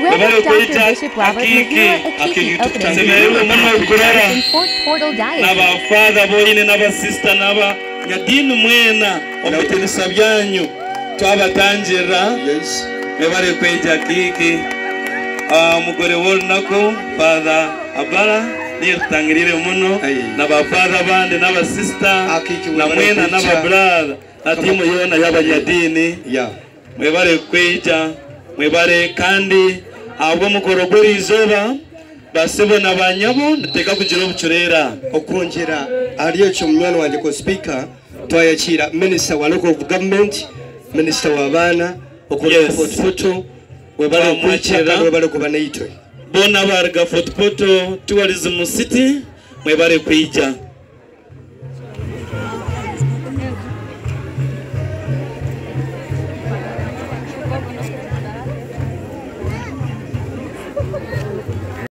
Rev.Dr. Bishop Robert Muhirwa Akiiki opening in Fort Portal Diocese. Naba father boyine naba sister naba nyadini mwena omutirisa byanyu twabatangira mebare kweja Akiiki mugore wolnako father abara nirtangirire muno naba father bande naba sister na mwena naba brother na timu yona y'abanyadini mwebare kweja mwebare kandi abo mukorogori izoba basebo nabanyabo nateka kugira obucurera okongera aliyo cyumwana wanje ko speaker twayakira minister wa local government minister wa bana okola photo webale kwakira webale kubana itwe bona barga photo tourism city mwebale kwija